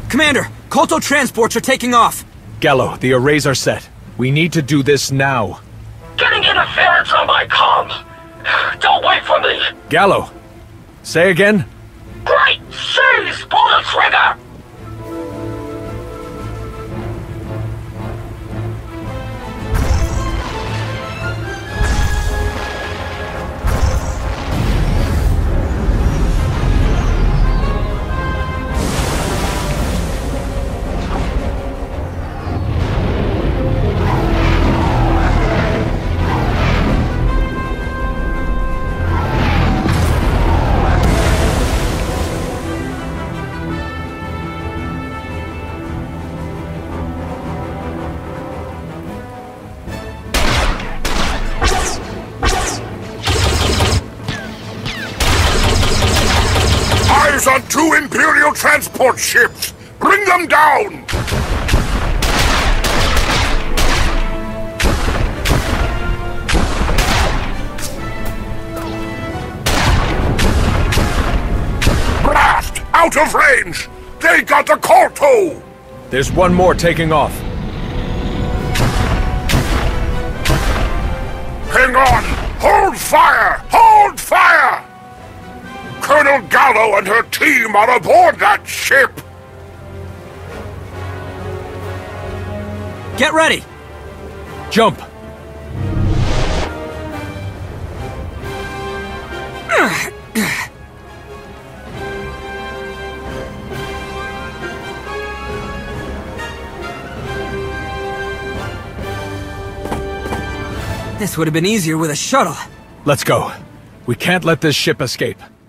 Commander, Kolto transports are taking off. Gallo, the arrays are set. We need to do this now. Getting interference on my comm! Don't wait for me! Gallo! Say again? Great! Seize! Pull the trigger! On 2 Imperial transport ships! Bring them down! Blast! Out of range! They got the Kolto! There's one more taking off. Hang on! Hold fire! Hold fire! Colonel Gallo and her team are aboard that ship! Get ready! Jump! This would have been easier with a shuttle. Let's go. We can't let this ship escape.